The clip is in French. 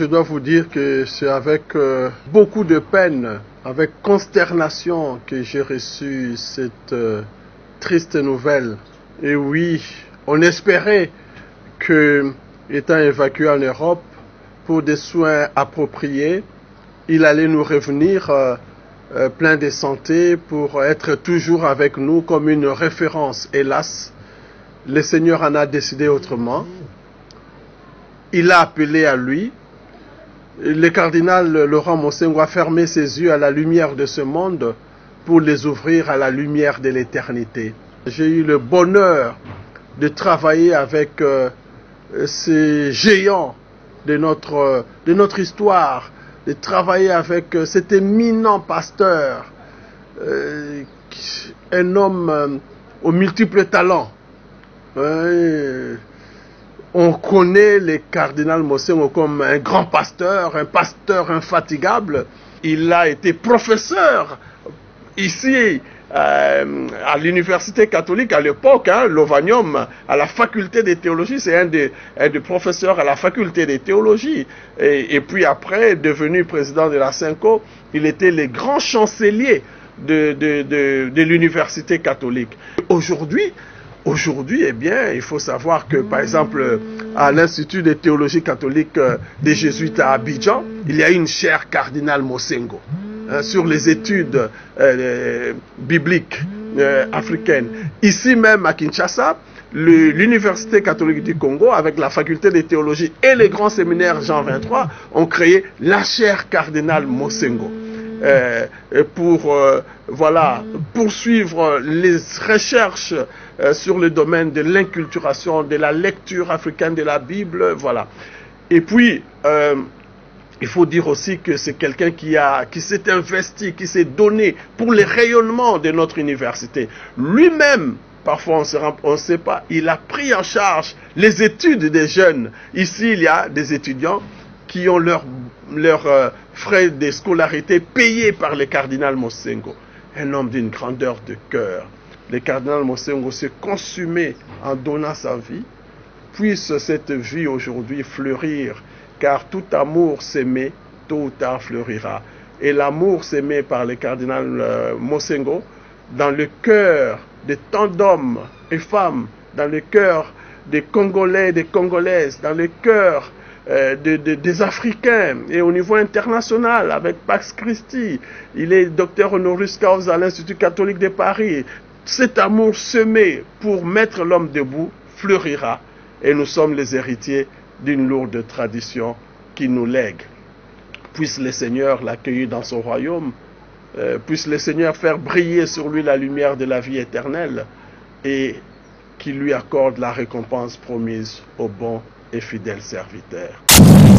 dois vous dire que c'est avec beaucoup de peine, avec consternation que j'ai reçu cette triste nouvelle. Et oui, on espérait que, étant évacué en Europe pour des soins appropriés, il allait nous revenir plein de santé pour être toujours avec nous comme une référence. Hélas, le Seigneur en a décidé autrement. Il a appelé à lui. Le cardinal Laurent Mosengo a fermé ses yeux à la lumière de ce monde pour les ouvrir à la lumière de l'éternité. J'ai eu le bonheur de travailler avec ces géants de notre histoire, de travailler avec cet éminent pasteur, un homme aux multiples talents. On connaît le cardinal Mosengo comme un grand pasteur, un pasteur infatigable. Il a été professeur ici à l'université catholique à l'époque, l'Ovanium, à la faculté de théologie. C'est un des professeurs à la faculté de théologie. Et puis après, devenu président de la Synco, il était le grand chancelier de l'université catholique. Aujourd'hui, eh bien, il faut savoir que, par exemple, à l'Institut de théologie catholique des Jésuites à Abidjan, il y a une chaire cardinal Mosengo sur les études bibliques africaines. Ici même à Kinshasa, l'Université catholique du Congo, avec la faculté de théologie et les grands séminaires Jean 23, ont créé la chaire cardinal Mosengo. Pour voilà, poursuivre les recherches sur le domaine de l'inculturation, de la lecture africaine de la Bible, voilà. Et puis, il faut dire aussi que c'est quelqu'un qui s'est investi, qui s'est donné pour le rayonnement de notre université. Lui-même, parfois on ne sait pas, il a pris en charge les études des jeunes. Ici, il y a des étudiants qui ont leurs frais de scolarité payés par le cardinal Mosengo. Un homme d'une grandeur de cœur. Le cardinal Mosengo s'est consumé en donnant sa vie. Puisse cette vie aujourd'hui fleurir, car tout amour s'aimé, tôt ou tard fleurira. Et l'amour s'aimé par le cardinal Mosengo, dans le cœur de tant d'hommes et femmes, dans le cœur des Congolais et des Congolaises, dans le cœur des Africains et au niveau international avec Pax Christi. Il est docteur honoris causa à l'Institut catholique de Paris. Cet amour semé pour mettre l'homme debout fleurira et nous sommes les héritiers d'une lourde tradition qui nous lègue. Puisse le Seigneur l'accueillir dans son royaume, puisse le Seigneur faire briller sur lui la lumière de la vie éternelle et qu'il lui accorde la récompense promise au bon et fidèle serviteur.